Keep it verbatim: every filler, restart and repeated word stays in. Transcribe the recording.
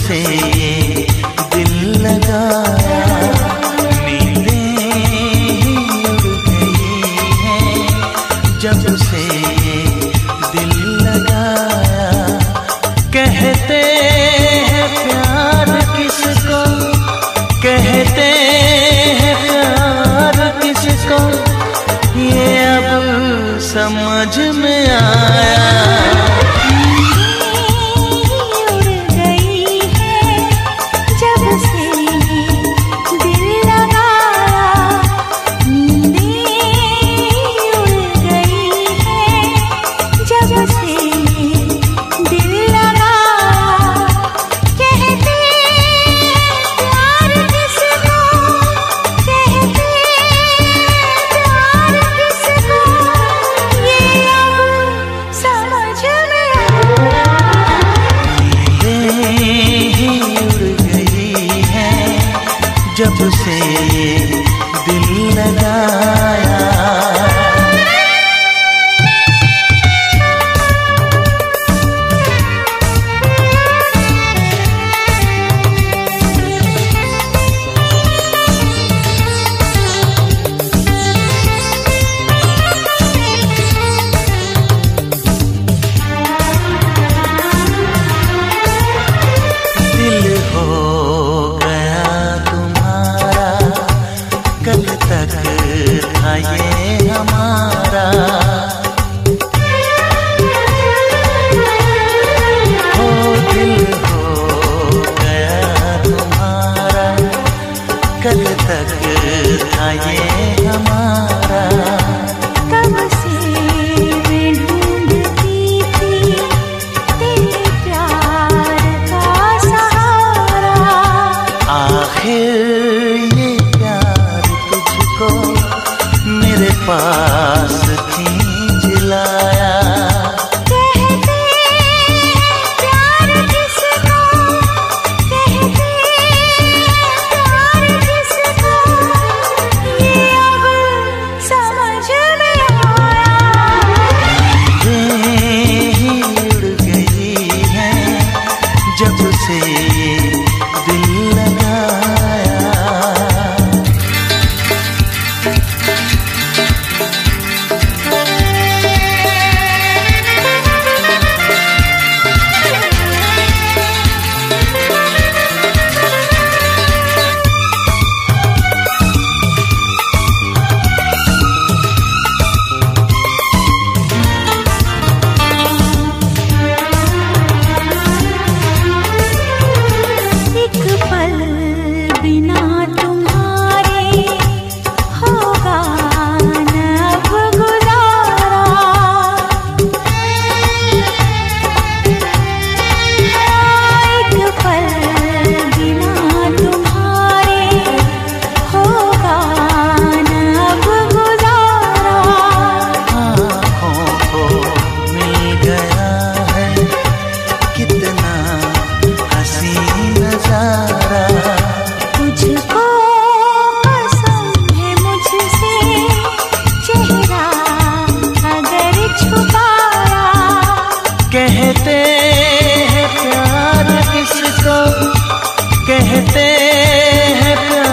से ये दिल लगाया, नींदें ही उड़ गई हैं जब से ये दिल लगाया। कहते हैं प्यार किसको, कहते हैं प्यार किसको, ये अब समझ में आया। जब से ये दिल लगाया। दिल हो गया कल तक था ये हमारा, हो दिल हो गया तुम्हारा, कल तक था ये हमारा। कब से मैं ढूंढती थी तेरे प्यार का सहारा, आखिर मेरे पास खींच लाया। कहते प्यार किसको, कहते प्यार किसको, ये अब समझ में आया। नींदें ही उड़ गई हैं जब से ये दिल लगाया। कहते हैं प्यार किसको, कहते हैं प्यार